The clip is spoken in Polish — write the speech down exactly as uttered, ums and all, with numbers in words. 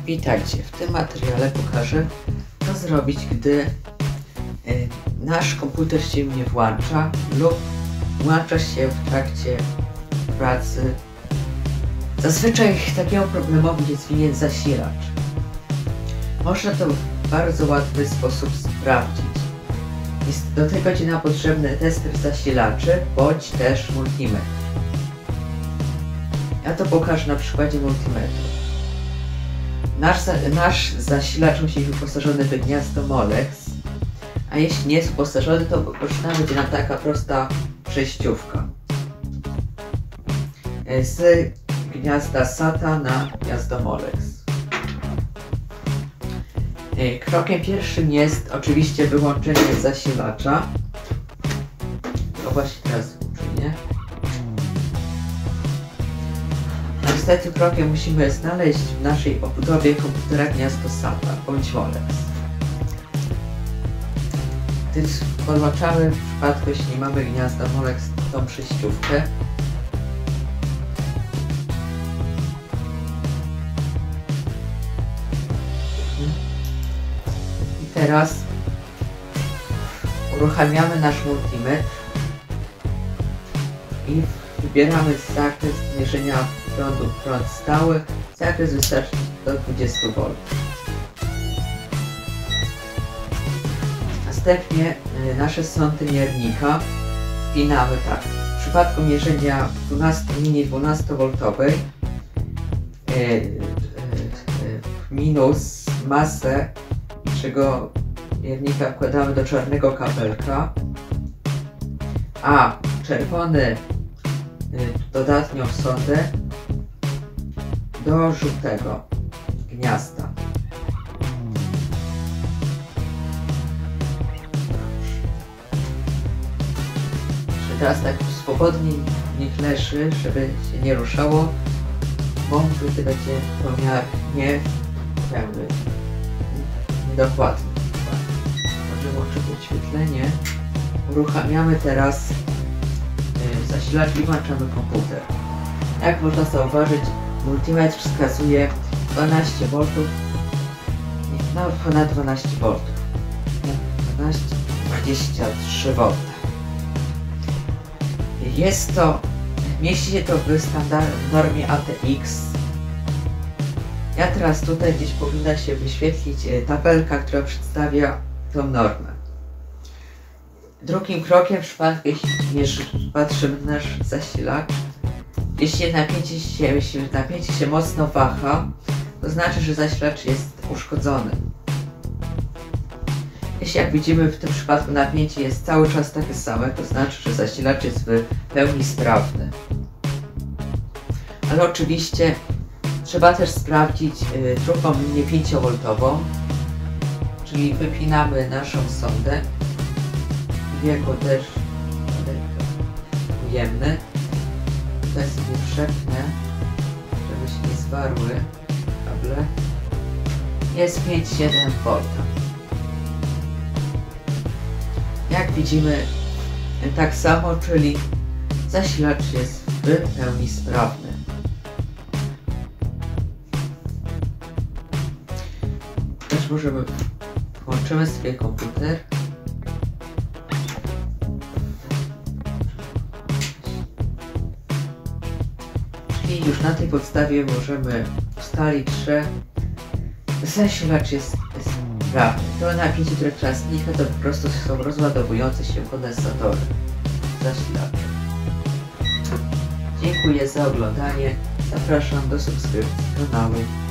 Witajcie, w tym materiale pokażę, co zrobić, gdy y, nasz komputer się nie włącza lub włącza się w trakcie pracy. Zazwyczaj takiego problemu jest winien zasilacz. Można to w bardzo łatwy sposób sprawdzić. Jest do tego będzie nam potrzebny tester zasilaczy bądź też multimetr. Ja to pokażę na przykładzie multimetru. Nasz, nasz zasilacz musi być wyposażony w gniazdo Molex, a jeśli nie jest wyposażony, to potrzebna będzie nam taka prosta przejściówka z gniazda SATA na gniazdo Molex. Krokiem pierwszym jest oczywiście wyłączenie zasilacza. To właśnie teraz uczynię. Następnym krokiem musimy znaleźć w naszej obudowie komputera gniazdo SATA bądź Molex. Gdy podłączamy, w przypadku jeśli nie mamy gniazda Molex, tą przejściówkę. I teraz uruchamiamy nasz multimetr i wybieramy zakres mierzenia prądu, prąd stały. Zakres wystarczy do dwudziestu woltów. Następnie y, nasze sądy miernika wpinamy tak. W przypadku mierzenia linii dwunastowoltowej y, y, y, minus masę naszego miernika wkładamy do czarnego kabelka, a czerwony y, dodatnią sondę do żółtego gniazda. Teraz tak swobodnie niech leży, żeby się nie ruszało, bo wtedy będzie pomiar nie pełny, niedokładny. Może włączyć wyświetlenie. Uruchamiamy teraz yy, zasilacz i włączamy komputer. Jak można zauważyć, multimetr wskazuje dwanaście woltów, no ponad dwanaście woltów, dwanaście dwadzieścia trzy wolta. Jest to, mieści się to w standard w normie A T X. Ja teraz tutaj gdzieś powinna się wyświetlić tabelka, która przedstawia tą normę. Drugim krokiem w przypadku, jeśli patrzymy na nasz zasilacz, jeśli napięcie się, jeśli napięcie się mocno waha, to znaczy, że zasilacz jest uszkodzony. Jeśli jak widzimy w tym przypadku napięcie jest cały czas takie same, to znaczy, że zasilacz jest w pełni sprawny. Ale oczywiście trzeba też sprawdzić y, drugą linię pięciowoltową, czyli wypinamy naszą sondę. Jego też ujemny. Tutaj sobie przepnę, żeby się nie zwarły kable. Jest pięć przecinek siedem wolta. Jak widzimy, tak samo, czyli zasilacz jest w pełni sprawny. Też możemy, włączymy sobie komputer. I już na tej podstawie możemy ustalić, że zasilacz jest sprawny. To napięcie, które teraz znika, to po prostu są rozładowujące się kondensatory zasilacza. Dziękuję za oglądanie. Zapraszam do subskrypcji kanału.